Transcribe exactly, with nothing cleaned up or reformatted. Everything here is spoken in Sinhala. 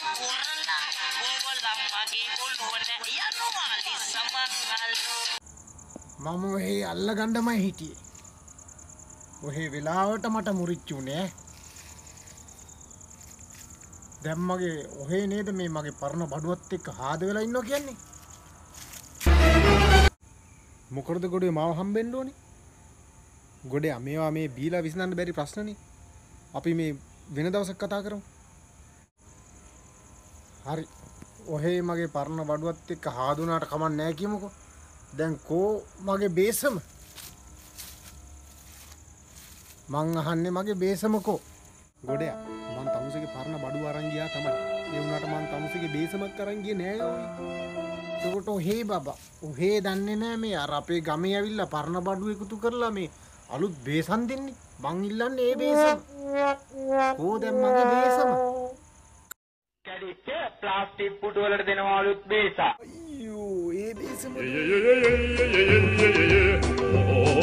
මම ඔහේ අල්ලගන්නමයි හිටියේ. ඔහේ වෙලාවට මට මුරිච්චුනේ. දැන් මගේ ඔහේ නේද මේ මගේ පරණ බඩුවත් එක්ක හාද වෙලා ඉන්නවා කියන්නේ. මොකටද ගොඩේ මාව හම්බෙන්න ඕනේ? ගොඩේ මේවා මේ බීලා විසඳන්න බැරි ප්‍රශ්නනේ. අපි මේ වෙන දවසක් කතා කරමු. හරි. ඔහේ මගේ පරණ බඩුවත් එක්ක හාදුනාට කමක් නැහැ කියමුකෝ. දැන් කෝ මගේ බේසම? මං අහන්නේ මගේ බේසම කෝ? ගොඩේ මං තමුසේගේ පරණ බඩුව අරන් ගියා තමයි. ඒ වුණාට මං තමුසේගේ බේසමක් අරන් ගියේ නෑ ඔය. එතකොට ඔහේ බබා ඔහේ දන්නේ නෑ මේ අර අපේ ගමේ ඇවිල්ලා පරණ බඩුව එකතු කරලා මේ අලුත් බේසම් දෙන්නේ. මං ඉල්ලන්නේ ඒ බේසම. කෝ දැන් මගේ බේසම? කැඩිච්ච ප්ලාස්ටික් පුටු වලට දෙනවා අලුත් බේසා. අයියෝ ඒ බේසම